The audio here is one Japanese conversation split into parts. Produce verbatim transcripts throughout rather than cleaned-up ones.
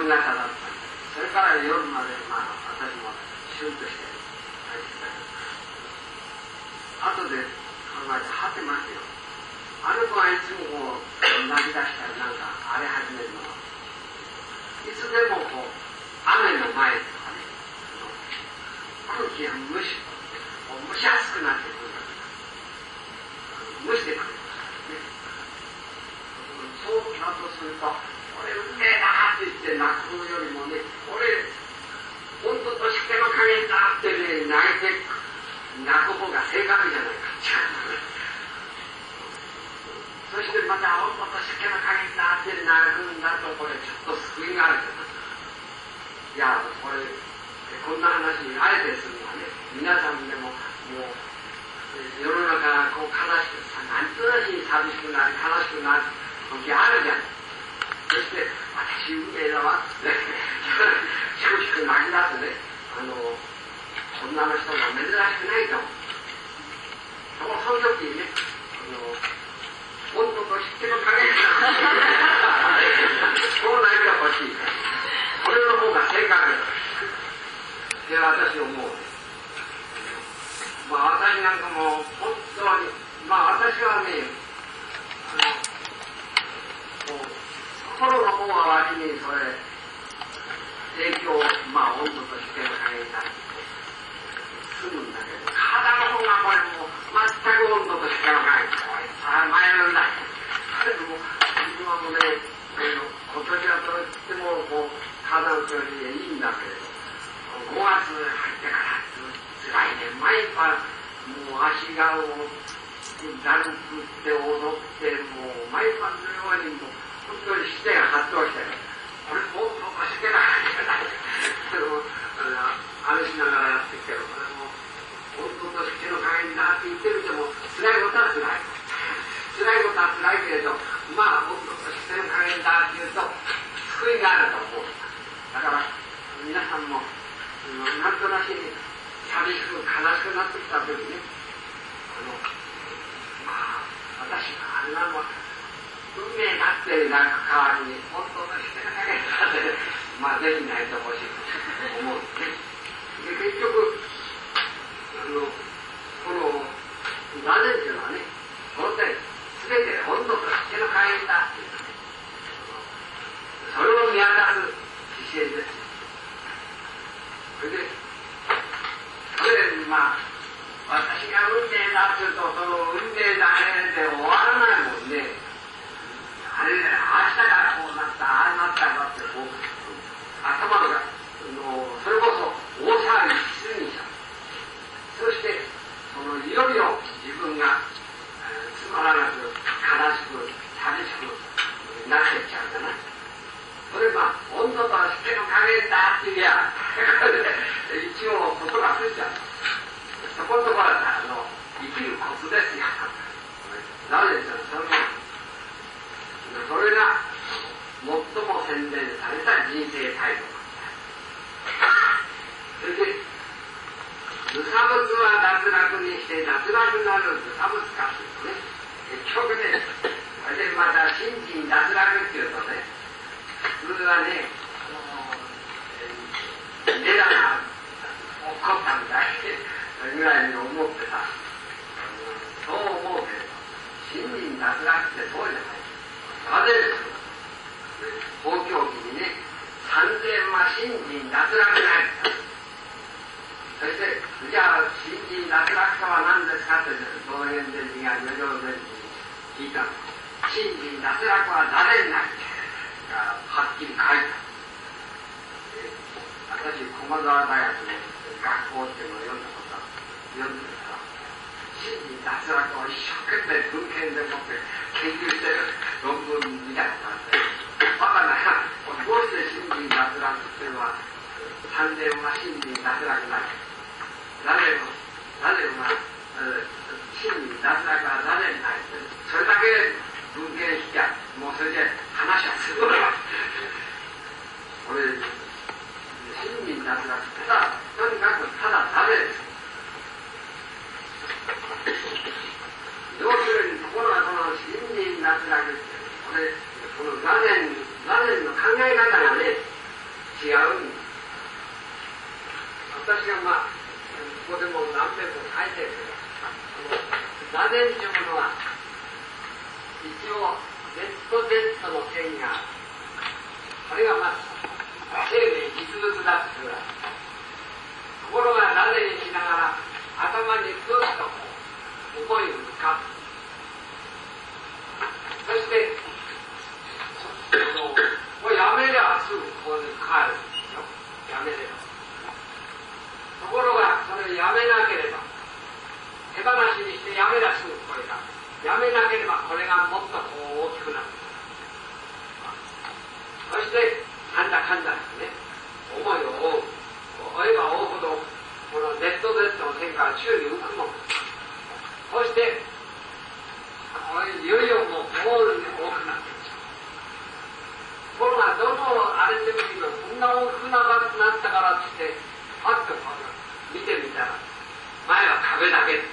夕方だったんです。それから夜まで、まあ、私もシュンとして帰ってきたけど、後で考えて果てますよ。あの子はいつもこう泣き出したらなんか荒れ始めるのは、いつでもこう雨の前とかね、空気が蒸し蒸し暑くなってくるから蒸してくれるからね。そうだとすると、俺うめえなって言って泣くよりもね、俺温度と湿気の加減だってね、泣いて泣く方が正確じゃないかっていうね。そしてまた温度と湿気の加減だって泣くんだと、これちょっと救いがあるじゃない。いや、これこんな話あえてするのはね、皆さんでももう世の中こう悲しくさ、なんとなく寂しくなり悲しくなる時あるじゃん。そして私運命だわってしくしく泣き出すね、あの女の人が珍しくないと思う。その時にね、あの温度と湿気の加減がそうないが欲しい。それの方が正確だって私思う。まあ私なんかも本当に、まあ私はね、あのこう心の方は割にそれ影響、まあ温度と湿気の加減だって済むんだけど、体の方がこれもう全く温度と湿気の加減これさあ前のんだ。だけども今もね、今年はといってもこう体の調子でいいんだけれど、ごがつ入ってからつらいね。毎晩もう足がをだるくって踊ってもう毎晩のようにもう本当に視点が発動してる。これもう湿気が入ってない。それもあれしながらやってきてる。これも温度と湿気の加減だって言ってみても辛いことは辛い。辛いことは辛いけれど、まあ温度と湿気の加減だって言うと救いがあると思う。だから皆さんもなんとなしに寂しく悲しくなってきた時に、あのまあ私があんなのは運命だって泣く代わりに本当のしてなきゃいけないってまあぜひ泣いてほしいと思うんですね。で結局あのこの座禅っていうのはね、本当に全て温度と湿気の加減だっていうのね、それを見当たる姿勢です。それでそれでまあ私が運命だっていうと、その運命だねで終わらないもんね。あれね、明日からこうなったああなったんだってこう頭がのそれこそ大騒ぎしすぎちゃう。そしてそのいよいよ自分が、えー、つまらなく悲しく寂しくなってっちゃうじゃない。それまあ温度と湿気の加減だって言えば一応ことがついちゃう。そこのところはあの生きるコツですよ。なぜですか、それそれが最も洗練された人生態度。それで無差物は脱落にして脱落なる無差物化するとね、結局ね、それでまた新人脱落っていうとね、普通はね、ネタが起こったみたいぐらいに思ってた。そう思うけれど、新人脱落ってそうじゃない。なぜですか。法教記にね、三千は新人脱落ない。そして、じゃあ、新人脱落とは何ですかって、道元禅師が如上禅師に聞いた。新人脱落は誰にないってはっきり書いた。私、駒沢大学の学校っていうのを読んだことは読んでるから、新人脱落を一生懸命文献でもって研究してる論文みたいな感じで、バカな、どうして新人脱落っていうのは、三千は新人脱落ない。誰も、誰もが、新人脱落は誰にないって、それだけ文献しちゃう。もうそれで話はするわ。これ、新人脱落、ただ、とにかくただ誰です。要するに、ところがこの新人脱落って、これ、この座禅、座禅の考え方がね、 一応 Z、Z の線がこれがまず生命実物だというわけ。ところがなぜにしながら頭にずっと思いを浮かぶ。そしてこれやめりゃすぐここに帰るんですよ。やめれば。ところがそれをやめなければ、手放しにしてやめりゃすぐこれが、やめなければこれがもっとこう大きくなる。そしてなんだかんだですね、思いを追う追えば追うほどこの ゼットゼット の線から宙に浮くもの。そしてこれいよいよもうボールに多くなっていっちゃう。ところがどのあれでもいいの、こんな大きくなったからってパッとこう見てみたら前は壁だけです。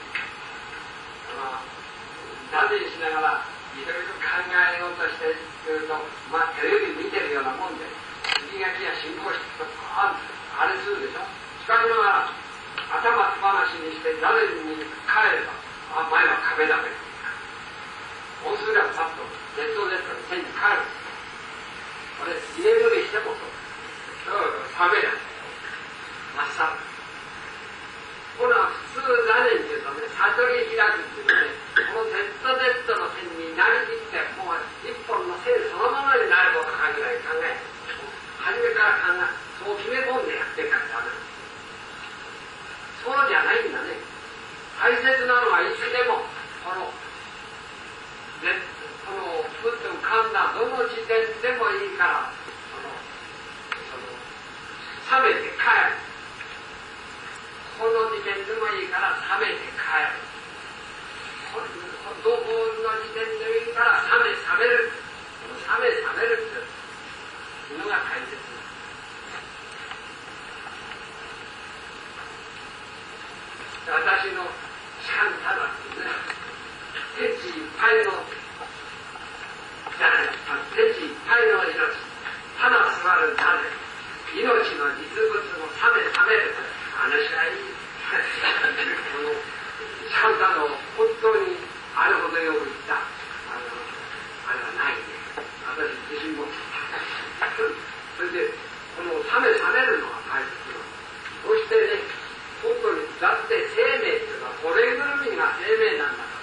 なぜにしながらいろいろ考えようとしていると、まあテレビ見てるようなもんで右が気が進行していくとああれするでしょ。しかしながら頭つばなしにして誰に帰ればあ前は壁だけ。そうすればパッと ゼットゼット に線に帰る。これ入れるにしてもそう冷めない真っさら。これは普通何年っていうとね、悟り開くっていうね、この ゼットゼット の線になりきってもう一本の線そのままになることを考え考え初めから考えそう決め込んでやっていかないとダメなんです。そうじゃないんだね。大切なのはいつでもこのでこのふっと浮かんだどの時点でもいいからそのその冷めて帰る。この時点でもいいから冷めて帰る。どこの時点でもいいから冷め冷める。冷め冷めるっていうのが大切です。私のシャンタだってね、天地いっぱいのじゃない天地いっぱいの命、ただ座る種、命の実物の冷め冷める話はいい。このシャンタの本当にあれほどよく言ったあのあれはないね。私自身もそれでこの冷め冷めるのが大切なの。そしてね、本当にだって生命っていうのはこれぐるみが生命なんだから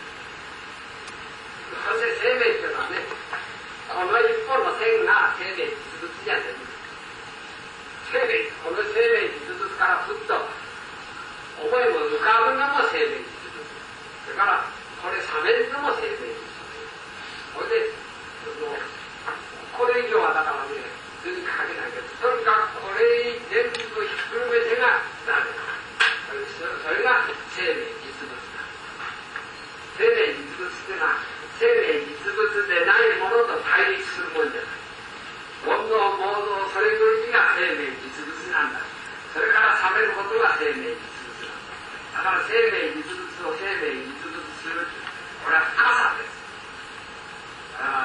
。そして生命っていうのはね、この一本の線が生命実物じゃない。生命、この生命実物からふっと思いも浮かぶのも生命実物。それからこれ冷めるのも生命実物。それでこれ以上はだからね図に書けないけど、とにかくこれ全部ひっくるめてがダメだ。それが生命実物だ。生命実物っていうのは生命実物でないものと対立するもんじゃない。煩悩妄想それぐるみが生命実物なんだ。それから冷めることが生命実物なんだ。だから生命実物を生命実物する。これは深さです。だから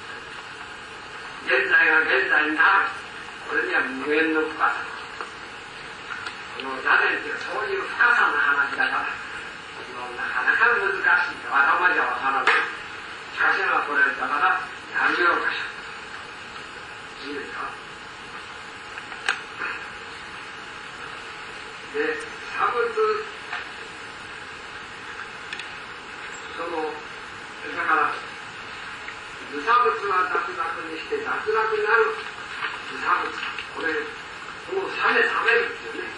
現在が現在になる。これには無限の深さ。この座禅っていうそういう深さの話だから、なかなか難しい。頭じゃわからない。しかしながらこれだからやめようかしら。いいですか。で、差物、その、だから、無差物は脱落にして脱落になる無差物。これ、もう冷め冷めるっていうね。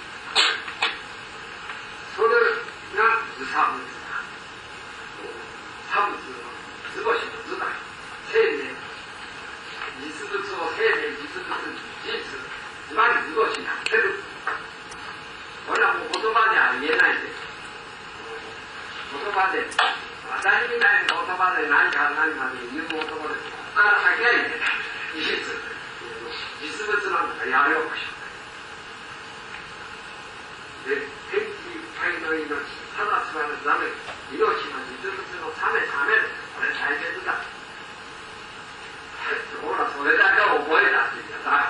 それが無差物だ。差物の図星の図だ。生命、実物を生命、実物、事実、つまり図星になってる。これはもう言葉では言えないです。言葉で、私みたいな言葉で何か何かで言う男です。ここから先は言えない。事実、実物なんだからやめようかしら。で、天気いっぱいの命、ただ座るため、命の実物のためためる。これ大切だ。ほら、それだけを覚えたって言ったら、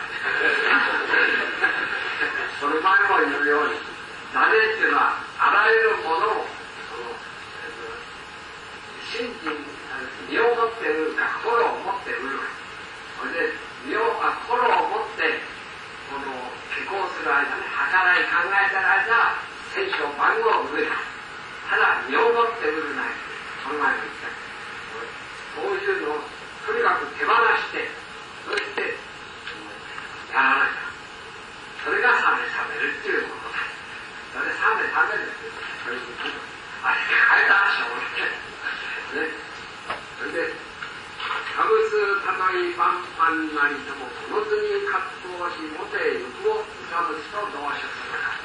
その前も言うように、座禅っていうのは、あらゆるものを、その、信心、身をもっって売るか心を持って売るか、それで身をあ心を持ってこの下校する間ね、働い考えてる間は戦勝番号を売るか、ただ身を持って売るない考えていきたい。そういうのをとにかく手放して、そしてやらなきゃ、それが冷め冷めるっていうことだ。それで冷め冷めるっていうそういうことあれ変えたらしょうがないね。それでかぶつたとえ万般なりともこの図に葛藤しもて欲をうさぶつと同種するか。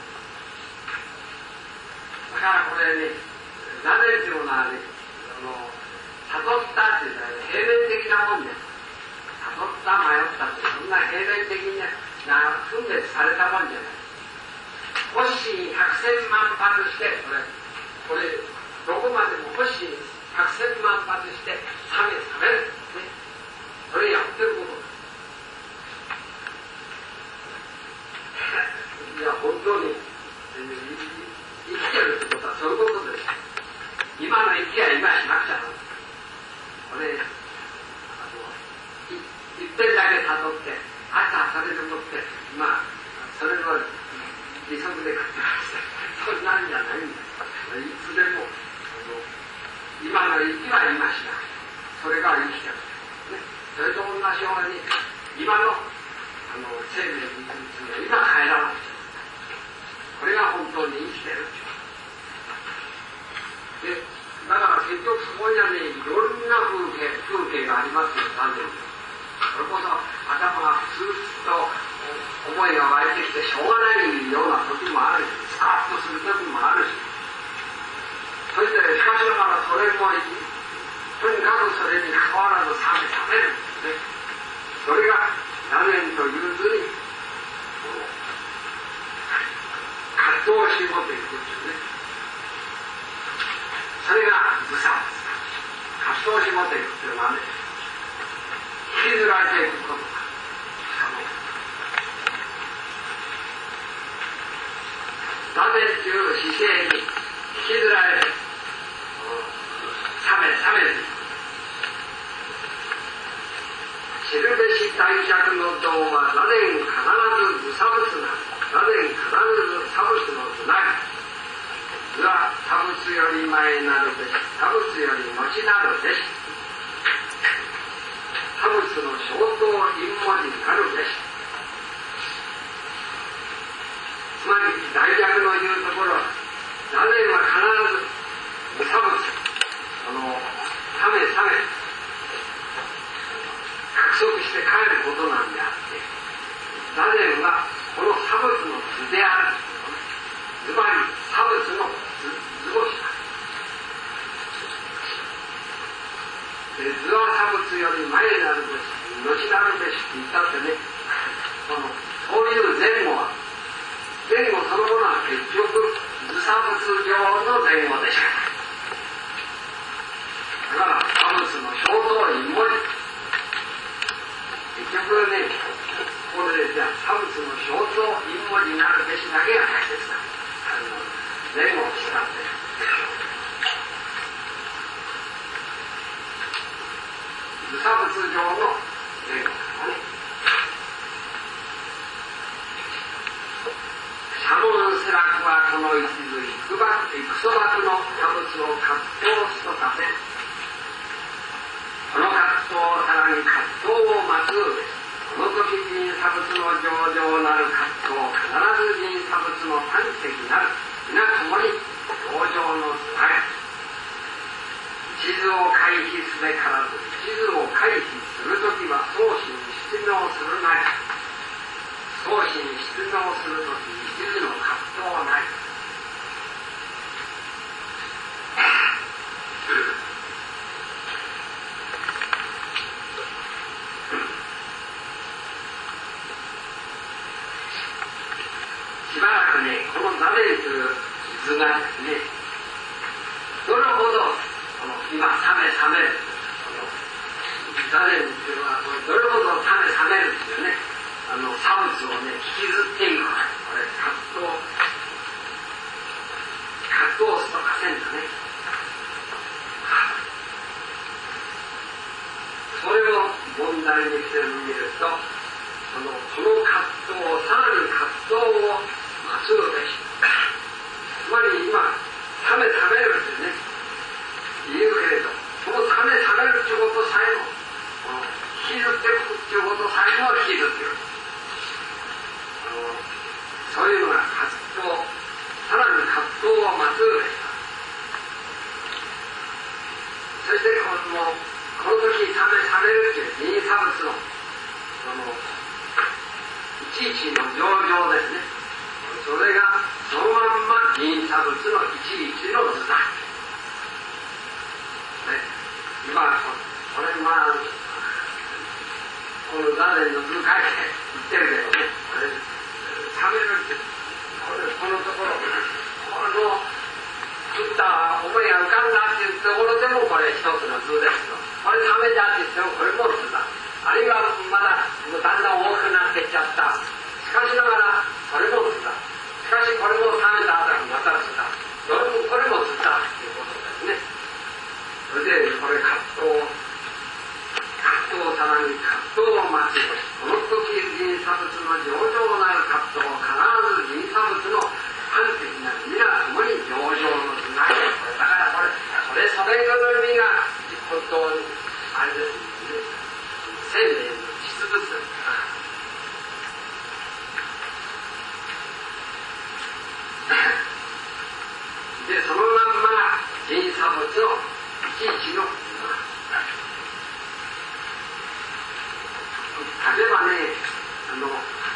だからこれね、なぜっていうのはね、あの悟ったっていうのは平面的なもんです。悟った迷ったってそんな平面的にな分別されたもんじゃない。星に百千万発してこれこれどこまでも星に百千万発して冷め冷める、ね、それやってることいや本当に生きてるってことはそういうことです。今の生きは今しなくちゃな。これあのいっぺんだけたどって朝それでもってまあそれの利息で食ってましたそんなんじゃないんだ。いつでも今の生きは今しなくてそれが生きてる、ね、それと同じように今のあの生命について今変えらなくてこれが本当に生きてるで、だから結局そこにはねいろんな風景風景がありますよ。残念です。それこそ頭がふつふつと思いが湧いてきてしょうがないような時もあるし、スカッとする時もあるし、そしてしかしながらそれもとにかくそれに変わらず冷め冷めるんですね。それが何年というずに葛藤を絞っていくんですね。それが無差別だ。葛藤を絞っていくというのはね、引きずられていくことだ。なぜという姿勢に引きずられる、冷め冷める。知るべし大尺の道は座禅必ず無差別な座禅必ず差別のつなぎ。図は差別より前なるべし、差別より後なるべし。差別の小刀陰文字なるべし。つまり大逆の言うところは座禅は必ず無差別、この冷め冷め約束して帰ることなんであって、座禅はこの差別の図である。つまり差別の図星だ。で図は差別より前なるべし、後なるべしって言ったってね、そのそういう前後は前後そのものは結局図差物上の前後でしかない。だから差物の小刀陰文字、結局ね、ここでじゃあ差物の小刀陰文字になるべしだけが大切だ。前後を使って図差物上の前後だね。左門スラクはこの一図幾ばく幾そばくの差物を葛藤しとかせ、この葛藤さらに葛藤を待つこの時人差物の上々なる葛藤必ず人差物の端的なる皆ともに上々のつながり。一図を回避すべからず一図を回避するときは相思に失明するなり、相思に失明するとき一図の葛藤なり。しばらくね、この座禅という図がですね、どれほどこの今冷め冷める、座禅というのはどれほど冷め冷めるっていうね、あの差物をね引きずっていくから、これ葛藤葛藤すとかせんとね。 問題にしてみると、そのこの葛藤をさらに葛藤を待つのでしょう。つまり今冷め冷めるってね言うけれど、この冷め冷めるっていうことさえも引きずっていくっていうことさえも引きずっている。そういうのが葛藤、さらに葛藤を待つのでした。そしてこのこの時冷め冷めるっていう人差物のそのいちいちの上場ですね。それがそのまんま人差物のいちいちの図だ。ね、今これまあこの座禅の図書いて言ってるけどね、これ冷めるってこれこのところこの作った思いが浮かんだっていうところでもこれ一つの図ですよ。これ冷めたって言ってもこれも図だ。あるいはまだだんだん大きくなってきちゃった。しかしながらこれも図だ。しかしこれも冷めた後にまた図だ。どれもこれも図だっていうことですね。それでこれ葛藤葛藤さらに葛藤を待ち、この時人差物の上々なる葛藤を必ず人差物の端的な皆ともに上々のつながり。だからこれそれそれぞれの身が本当にあれですね、生命の実物で、そのまんまが人差物のいちいちの例えばね、あの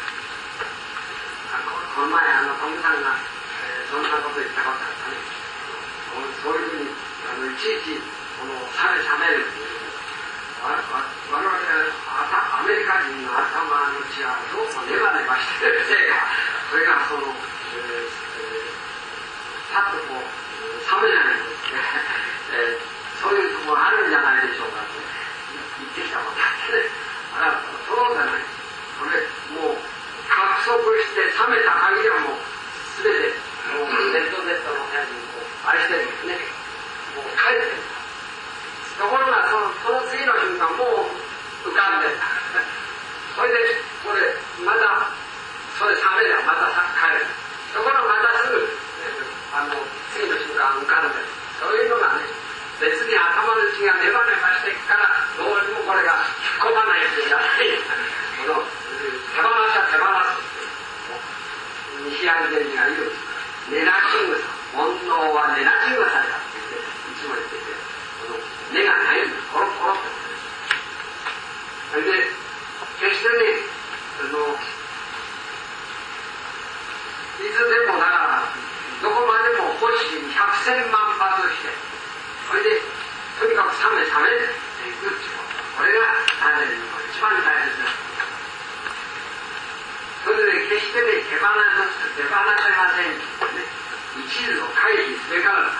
この前あのトムさんが、えー、そんなこと言ったことあったね。そういうふうにあのいちいちこの冷め冷めるっていうわわ我々アメリカ人の頭の血はどうもネバネバしてるせいか、それがその、えーえー、さっとこう冷めないんですね、えー、そういうところがあるんじゃないでしょうかって言ってきたことあってね。だからそうじゃない。これもう獲得して冷めた限りはもう全てもうネットネットの部屋にこうあれしてるんですね。もう帰ってる。ところがそのその次の瞬間もう浮かんでた。それでこれまたそれ冷めればまた帰る。ところがまたすぐあの次の瞬間浮かんでる。そういうのがね、別に頭の血がネバネバしていくからどうにもこれが引っ込まないってじゃない。この手放しは手放す。西安禅師が言う根なしぐさ、煩悩は根なしぐさだって言っていつも言ってて、この根がないんです。コロコロって。それで決してね、あのいつでもだからどこまでも欲しい百戦万発して、それでとにかく冷め冷めていくっていうこと、これが座禅の一番大切です。それで決してね手放す手放せませんね。一途を回避すべからだ。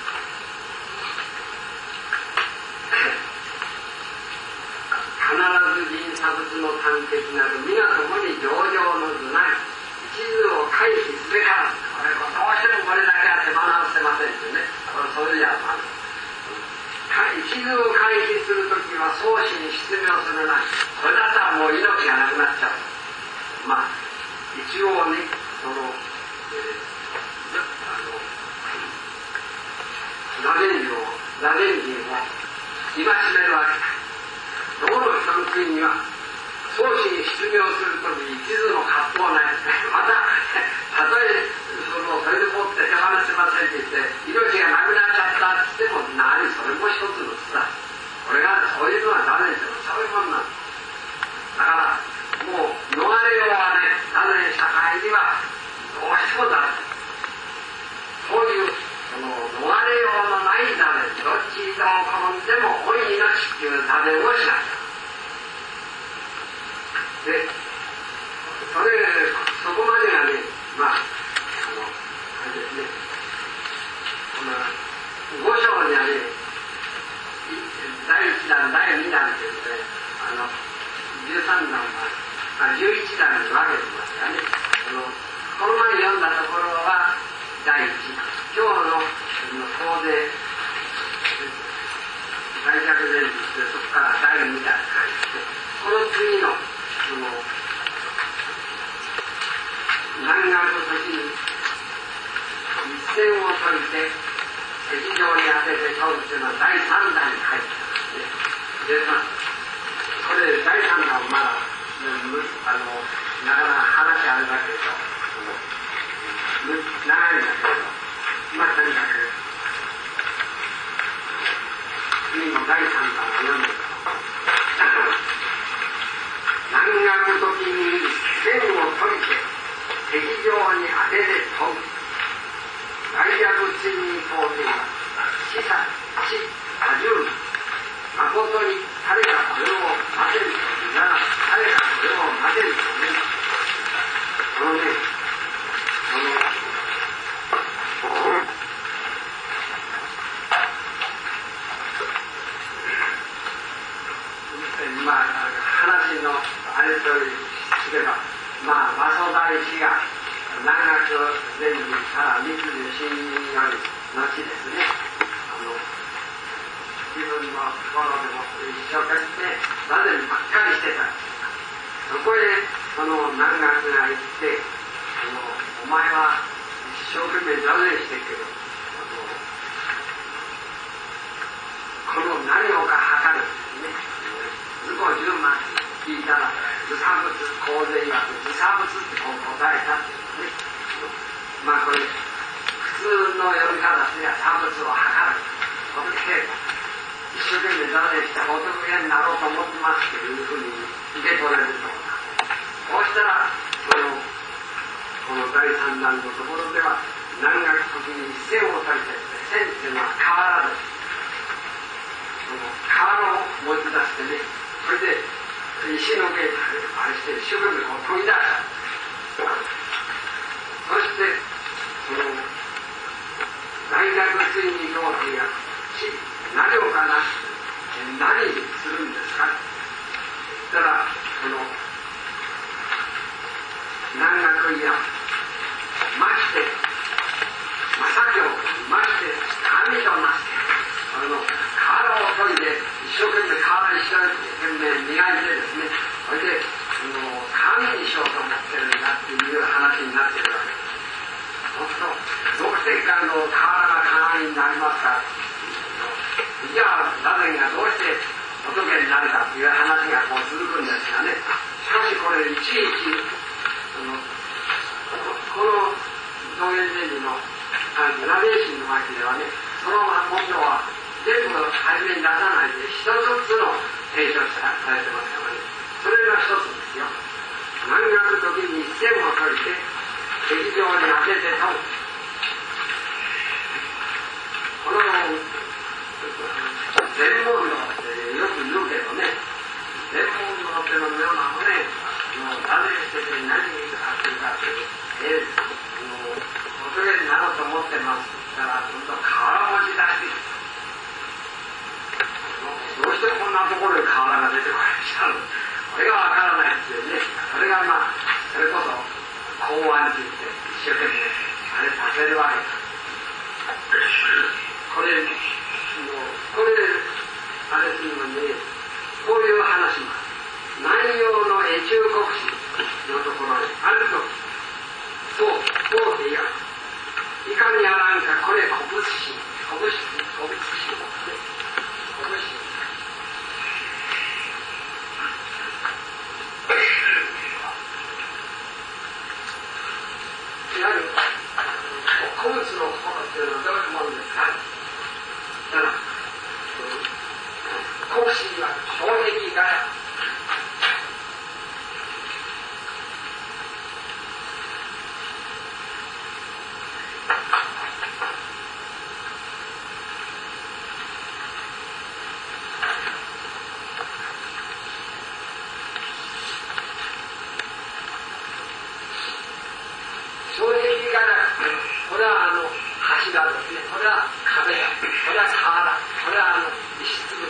必ず人差物の端的なる皆ともに上々の図なり、一途を回避すべからだ。これどうしてもこれだけは手放せませんってね。これそういうやつなんです。一途を回避するときは創始に失明するなり、これだったらもう命がなくなっちゃう。まあ一応ね、その、えー、あの螺鈿人を螺鈿人を戒めるわけだ。どこの人の国には創始に失明するとき一途の葛藤はないですね。またたとえそのそれでもって手放せませんって言って命がなくなっちゃったって言っても何それも一つの図だ。これがそういうのは誰でもそういうもんなんです。だからもう逃れようはね、なぜ社会にはどうしてもだめ。そういうその逃れようのない座禅、どっちにでも転んでも老い命っていう座禅をしなきゃ。で、それそこまでがね、まああのあれですね、この五章にはね、だいいち段だいに段って言ってあのじゅうさん段はあじゅういち段に分けてますからね。このこの前読んだところはだいいち段、今日の法で大釈禅師でそこからだいに段に入って次のその南岸の時に一線を取りて敵場に当てて問うというのはだいさんだんに書いてあるんですね。で、まあ、これだいさんだんはまだあのなかなか話あるだけど長いんだけど、まあとにかく次のだいさんだんを読んで南岸時に線を取りて敵場に当てて問う大役地に到底は死者死多重誠に彼がそれを待てるとなら彼がそれを待てるとねこのねこのまあ話のあれとすればまあ和蘇大師が南岳禅師から密受信より後ですねあの自分の心でも一生懸命なぜばっかりしてたそこへその南岳が行ってあのお前は一生懸命座禅してくるこの何をか測るんですね図工十万聞いたら図差物洪水曰く図差物ってこう答えたっていうねまあこれ普通の読み方すれば差物を測ることで一生懸命座禅して仏になろうと思ってますっていうふうに受け取れるとこうしたらそのこのだいさんだんのところでは南岳時に線を取りて線っていうのは瓦ですその瓦を持ち出してねそれで石の上にあれして一生懸命こう研ぎ出したそしてその大学水に到底が何をかな何にするんですかただこの南岳やまして正教まして神となってあの瓦を研いで一生懸命瓦にしなきゃ懸命磨いてですねそれで神にしようと思ってるんだっていう話になってるわけですそうするとどうしてあの瓦が鏡になりますかじゃあ座禅がどうして仏になるかっていう話がこう続くんですがねしかしこれいちいちそのこの道元禅師のグラデーションの巻ではねその問答は全部初めに出さないで一つずつの提唱されてますからねそれが一つですよ南岳時に線を取りて敵場に当てて問うこの全問論ってよく言うけどね全問論ってのようなもねもう座禅してて何にかっていうかってえー、もう仏になろうと思ってますから今度瓦持ち出してどうしてこんなところで瓦が出てこないんですかこれがわからないっていうねそれがまあそれこそ公安って言って一生懸命あれさせるわけですこれもうこれあれするのにこういう話も南洋の越中国史のところにあるとそうそうでいやいかにやらんかこれ古物史古物史古物史古物史いわゆる古物の心っていうのはどういうものですかだから国史には障壁が障壁がこれはあの柱ですねこれは壁だこれは沢だこれはあの石粒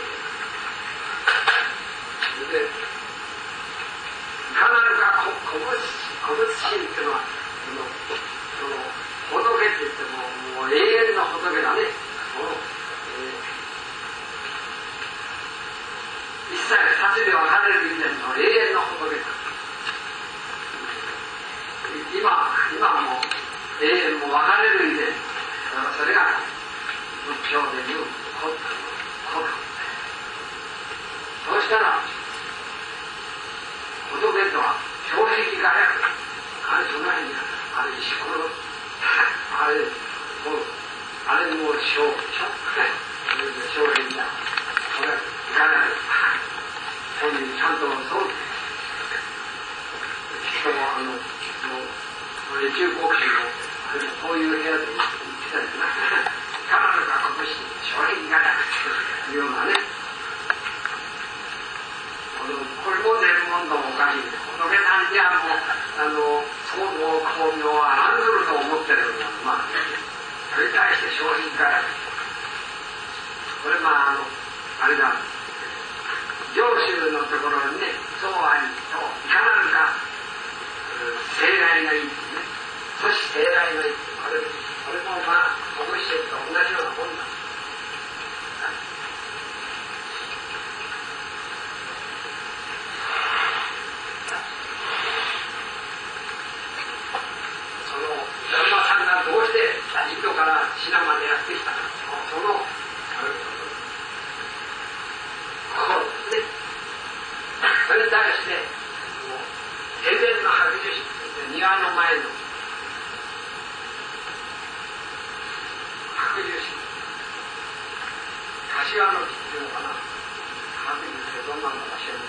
で必ずか古物古物心っていうのはそのその仏って言ってももう永遠の仏だねその、えー、 一切立ちで分かれる以前の永遠の仏だ。今、今も永遠も分かれる以前、それが仏教でいうこと。そうしたら、仏とは障壁がある。あれ、その辺にあれ、石ころ、あれ、もう、あれもう、障壁だ。これ、いかない。本人ちゃんとそうです。しかも、あの、もう、中国人の、こういう部屋で言ってたんだな。彼女が今年、障壁がだ。というようなね。これも全問答おかしいです。仏なんじゃもう、あの、創造巧妙は何ずると思ってるのが、まあ、それに対して商品から、これまあ、あの、あれだ、上州のところにね、そうありと、いかなるか、盛大がいいですね。そして盛大がいい。これ、これもまあ、おもしろいと同じようなもんだ。どうしてインドからシナまでやってきたか、その心ですね。それに対して永遠の白樹種、庭の前の白樹種、柏の木っていうのかな、白樹ってどんなのか知らない。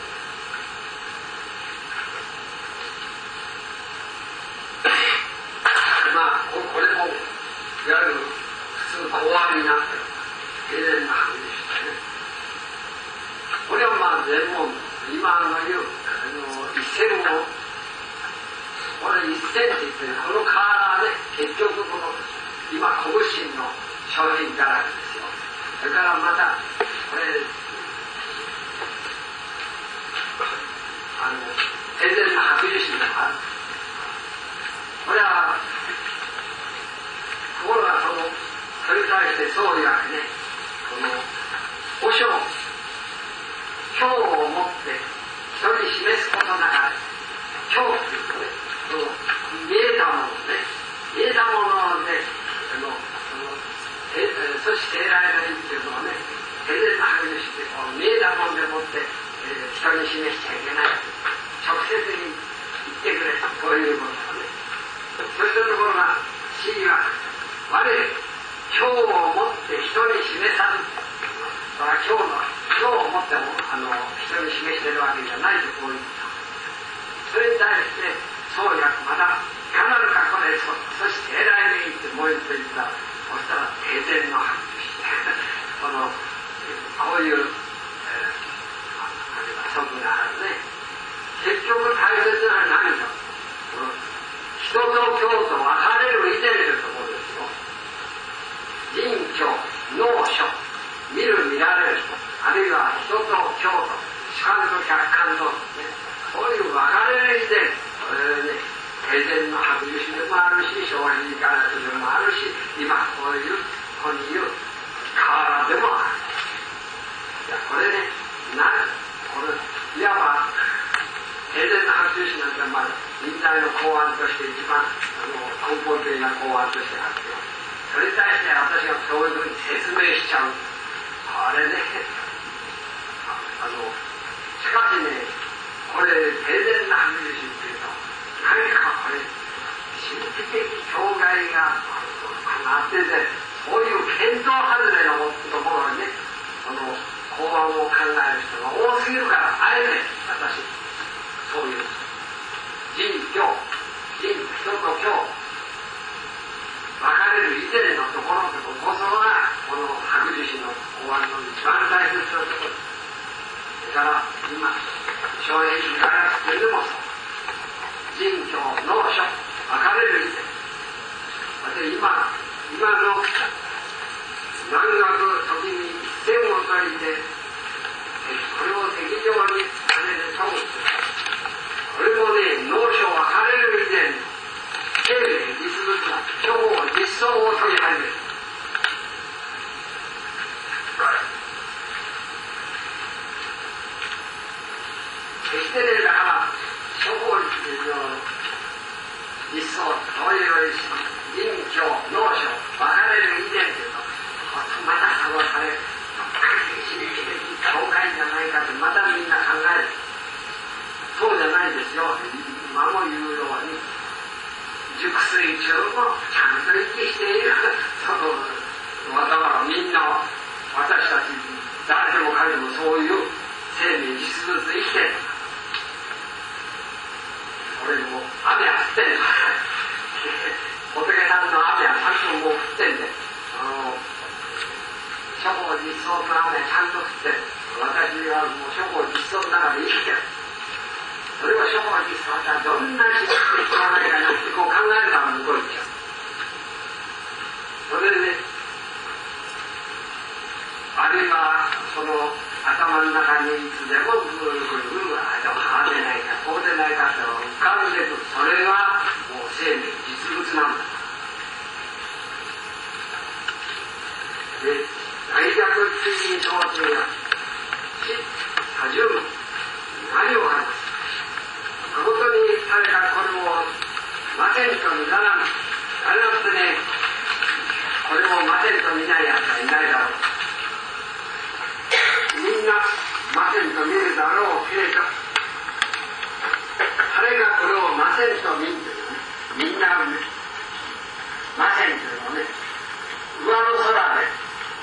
まあ、これも、いわゆる普通、公安になってる、永遠な白樹種ね。これはまあ、全問、今の言う、あの、一線を、これ一センチっていう、このカーラーで、結局この、今、拳の商品だらけですよ。それからまた、これ、あの、永遠な白樹種がある。これは、ところがその、それに対して総理はね、この、和尚、教を持って人に示すことながら、教っていうとね、その、見えたものね、見えたもので、あの、その、え、そして得られないっていうのはね、永遠な白樹種で、この見えたものでもって、えー、人に示しちゃいけない。直接に言ってくれと、こういうことがね。そうしたところが、真理は、我、教を持って人に示さず、それは教の、教を持っても、あの、人に示しているわけじゃないと、こういうこと。それに対して、そうや、まだ、いかなるかこれ、そ、そして偉いねってもう一度言ったら、そしたら、永遠の白樹種。この、こういう、えー、あれが、則があるね。結局大切なのは何か。人と教と分かれる以前のところですよ。人教、能書、見る見られる、あるいは人と教と、主観と客観と、ね、こういう分かれる以前、これね、永遠の白樹種でもあるし、商品ガラスでもあるし、今こういう、ここに言う、瓦でもある。いや、これね、なこれ、いわば、永遠の白樹種なんて、まあ、忍耐の公案として一番あの根本的な公案としてあって、それに対して私がそういうふうに説明しちゃう。あれね、あの、しかしね、これ、永遠な白樹種っていうと、何かこれ、神秘的境界があってて、そういう見当外れのところにね、この公案を考える人が多すぎるから、あえて私、そういう。人教、人、人と教、分かれる以前のところこそが、この白樹種の公案の一番大切なところです。だから、今、正平にガラスでもそう。人教、能書、分かれる以前。で、今、今の南学時に一線を取りて、これを適当に金で問う。これもね、能書はかれる以前、生命、実物が、書法、実相を取り始める。 決してね、だから諸法律の一層どういう人教農書分かれる以前というとまたそのあれ刺激的教会じゃないかってまたみんな考える。そうじゃないですよ。今も言うように熟睡中もちゃんと息しているそのだからみんな私たち誰でも彼でもそういう生命実物で生きてる。これも雨は降ってんの仏さんの雨はちゃんともう降ってんで、あの諸法実相の雨はちゃんと降ってる。私はもう諸法実相の中で生きてる。それを諸法実相はどんな実質的なないかなってこう考えるから向こう行っちゃう。それでね、あるいはその頭の中にいつでもぐるぐるぐるああでないかこうでないかって浮かんでくる。それはもう生命実物なんだ。で大逆的に統治が死多重何を話す。誠に誰かこれをませんと見らなありますね。これをませんと見ないやつはいないだろう。みんなませんと見るだろうけれど、彼がこれをませんと見るというね、みんなね、ませんというのはね、上の空で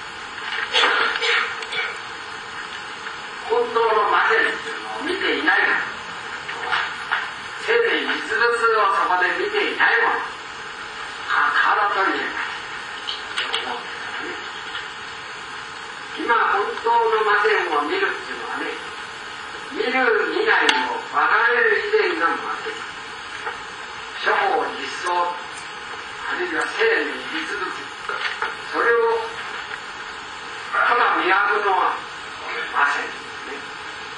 本当のませんというのを見ていないから、生命実物をそこで見ていないもの、体と言えない。今本当の魔点を見るっていうのはね、見る見ないを分かれる以前の魔点。諸法実相、あるいは生命実物、それをただ見破るのは魔線ですね。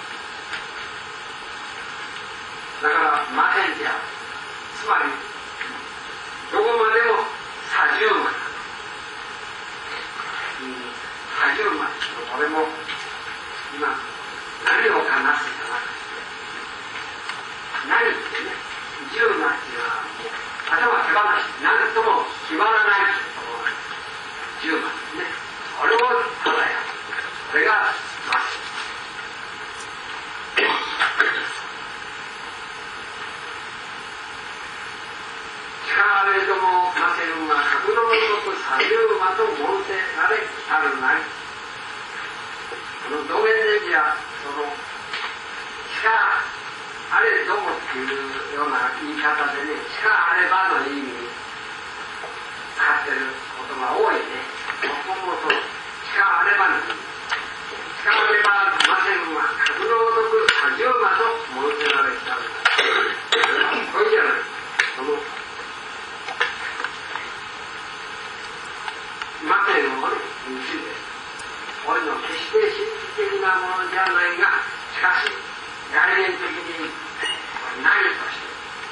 だから魔線ってある。つまりどこまでも左十魔。左十魔っていうのこれも今何を話すじゃなくて何ってね、十魔っていうのはもう頭手放し何とも決まらないっていうところが十魔ですね。これをただやる。これが魔線。使われども魔線は格のごとく左十魔と申せられたるなり。この道元ネギはそのしかあれどもっていうような言い方でね、しかあればの意味に使ってることが多いね。ここもそう、しかあればの意味。しかあれば魔線は格のごとく左十魔と申せられたるなり。これじゃない。その魔線をね、についてこれの決して神秘的なものじゃないが、しかし概念的に何として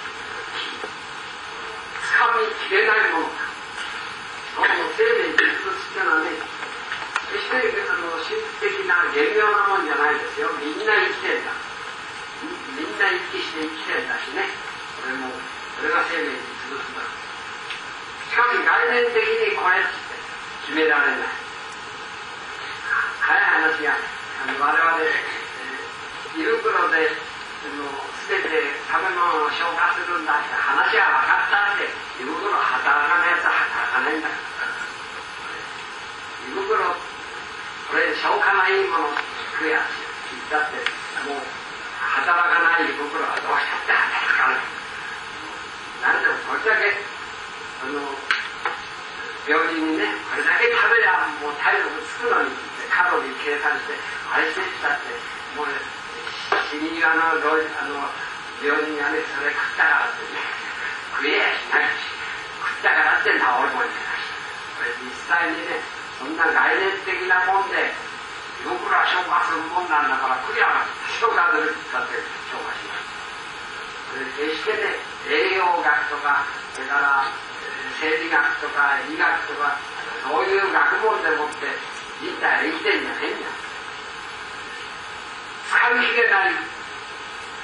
つかみきれないものか。この生命実物っていうのはね、決してあの神秘的な厳妙なもんじゃないですよ。みんな生きてんだ。みんな生きして生きてんだしね。それもそれが生命実物だ。しかし概念的にこれって決められない。早い話があの我々、えー、胃袋で全て食べ物を消化するんだって話は分かったって胃袋働かないやつは働かないんだから。胃袋これ消化のいいもの食えやつだってもう働かない胃袋はどうしたって働かない。なんでもこれだけあの病人にねこれだけ食べりゃもう体力つくのにカロリー計算してあれしてったってもう死に際のあの病人がねそれ食ったからってね食えやしないし食ったからって治るもんじゃないしこれ実際にねそんな概念的なもんで僕ら消化するもんなんだから食りゃ消化するったって消化しない。それ決してね栄養学とかそれから生理学とか医学とかそういう学問でもって人体生きてんじゃねえんだ。使い切れない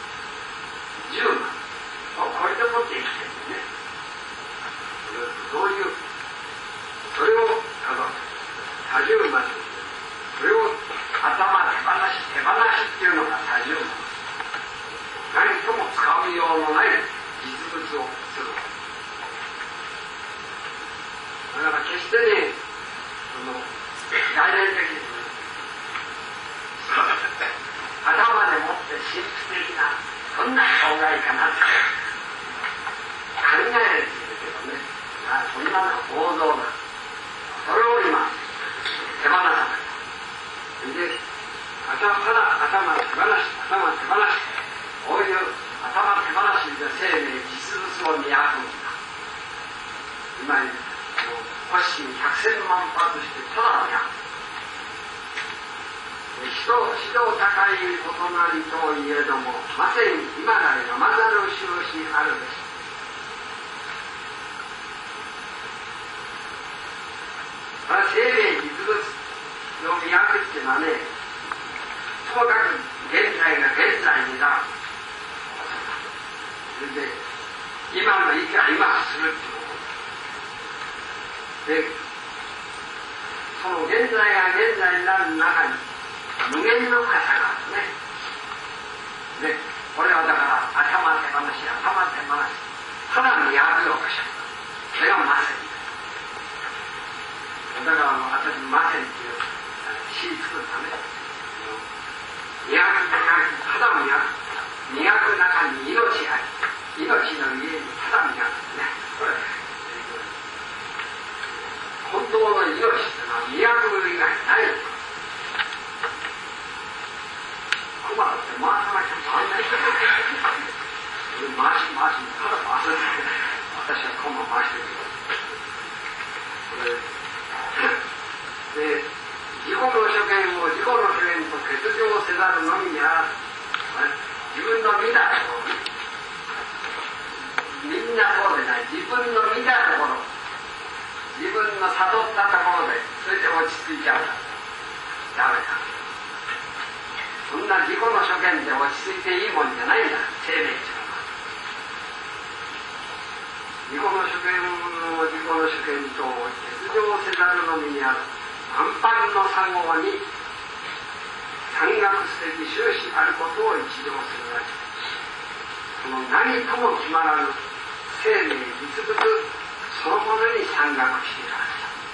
十万これでもって生きてるね。どういうそれをあの多重万それを頭手放し手放しっていうのが多重万何とも使うようのない実物をする。だから決してねその概念的に頭でもって神秘的などんな障害かなって考えるんですけどね、あそんなの王道だ。それを今手放さない。で、頭から頭手放し、頭手放し、こういう頭手放しで生命実物を磨くんだ。今言う星に百千万発してただ磨く。人人高いことなりといえども、ません今なりがまざる印あるべし。生命実物の磨くっていうのはね、ともかく現在が現在になる。それで今の意見は今するっていうことで、その現在が現在になる中に無限の深さがあるね。で、これはだから頭手放し、頭手放し、ただ磨くようとしちゃう。それがません。だから私ませんっていう詩作るため磨くただ磨く磨く中に命あり、命の家にただ磨くね。これ本当の命っていうのは磨く以外ない。熊だって回さなきゃ回んないから回し回しただ回す私は熊回してるけど、で自己の所見を自己の所見と欠如せざるのみにあらず、自分の見たところみんなそうでない自分の見たところ自分の悟ったところでそれで落ち着いちゃうダメだ。そんな自己の所見で落ち着いていいもんじゃないんだ生命っていうのは。自己の所見を自己の所見と欠如せざるのみにある万般の作語に山岳的終始あることを一条するらしい。その何とも決まらぬ生命実物そのものに山岳していらっしゃる。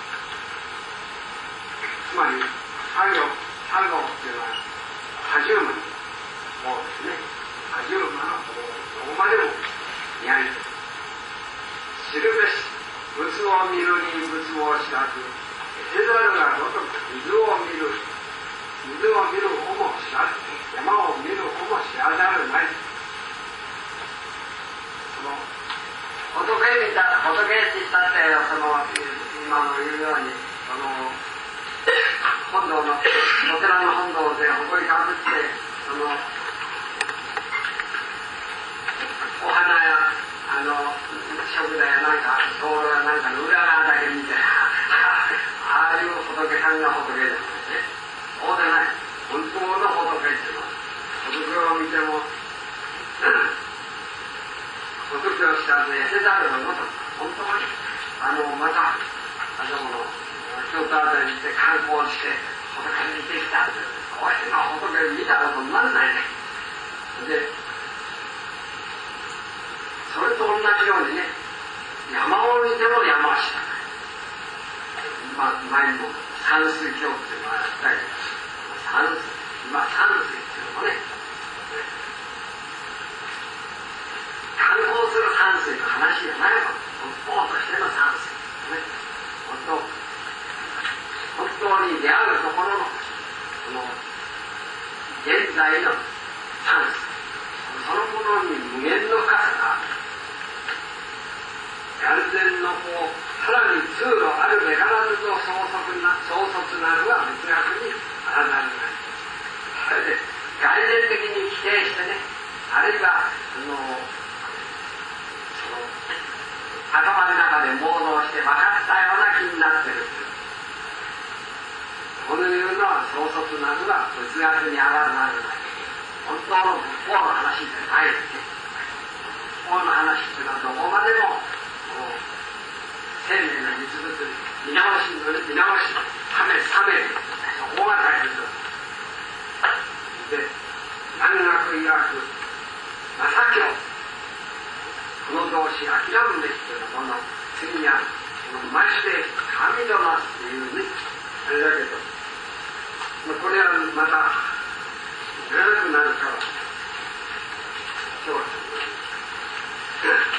つまり作業作業っていうのは多重間の方ですね。多重間の方どこまでもやり知るべし仏を見るに仏を知らずせざるが如く水を見る水を見る方も知らず山を見る方も知らざるない。その仏にた仏って言ったってその今の言うようにその本堂のお寺の本堂でほこりかぶってそのお花やあの食材やなんか灯籠やなんかの裏側だけ見てああいう仏さんが仏ですね。そうでない本当の仏っていうのは仏を見ても仏を知らず得せざるのと本当にあのまたあの京都あたりに行って観光して仏に見てきたんです。こうしての仏見たことにならないね。でそれと同じようにね山を見ても山は知らない。まあ前にも山水教っていうのがあったり山水今山水っていうのもね観光する山水の話じゃないの。仏法としての山水ね。本当本当に出会うところのその現在のチャンスそのものに無限の深さがある。眼前のこうさらに通路あるべからずと総卒な総卒なるは別学にあらざるない。それで概念的に否定してねあるいはそのその頭の中で妄想して分かったような気になってる。このいうのは総卒なるは仏学にあらざるない。 本当の仏法の話じゃないわけ。仏法の話っていうのはどこまでも丁寧な実物見直し見直しためさめる、そこが大切で、南学医学まさきをこの動詞諦むべきというもの、次にはまして神となっていうね、あれだけど、これはまた長くなるから今日は